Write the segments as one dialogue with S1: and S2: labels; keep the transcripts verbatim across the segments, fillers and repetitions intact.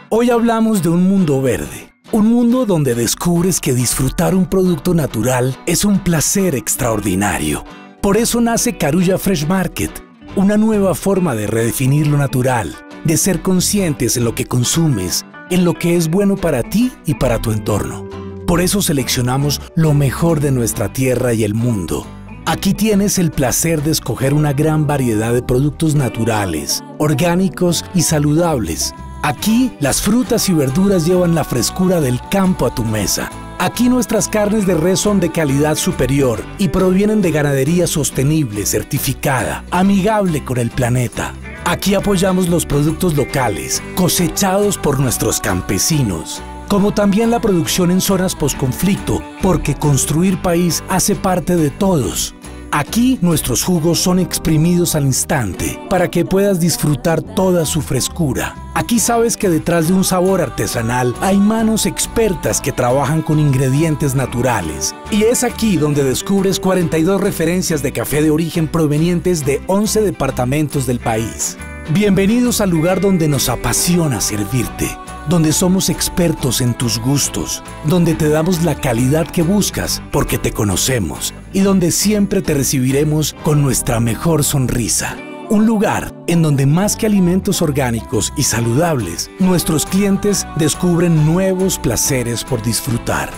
S1: Hoy hablamos de un mundo verde, un mundo donde descubres que disfrutar un producto natural es un placer extraordinario. Por eso nace Carulla Fresh Market, una nueva forma de redefinir lo natural, de ser conscientes en lo que consumes, en lo que es bueno para ti y para tu entorno. Por eso seleccionamos lo mejor de nuestra tierra y el mundo. Aquí tienes el placer de escoger una gran variedad de productos naturales, orgánicos y saludables. Aquí las frutas y verduras llevan la frescura del campo a tu mesa. Aquí nuestras carnes de res son de calidad superior y provienen de ganadería sostenible, certificada, amigable con el planeta. Aquí apoyamos los productos locales, cosechados por nuestros campesinos, como también la producción en zonas posconflicto, porque construir país hace parte de todos. Aquí nuestros jugos son exprimidos al instante para que puedas disfrutar toda su frescura. Aquí sabes que detrás de un sabor artesanal hay manos expertas que trabajan con ingredientes naturales. Y es aquí donde descubres cuarenta y dos referencias de café de origen provenientes de once departamentos del país. Bienvenidos al lugar donde nos apasiona servirte, donde somos expertos en tus gustos, donde te damos la calidad que buscas porque te conocemos y donde siempre te recibiremos con nuestra mejor sonrisa. Un lugar en donde más que alimentos orgánicos y saludables, nuestros clientes descubren nuevos placeres por disfrutar.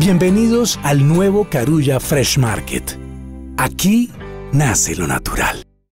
S1: Bienvenidos al nuevo Carulla Fresh Market. Aquí nace lo natural.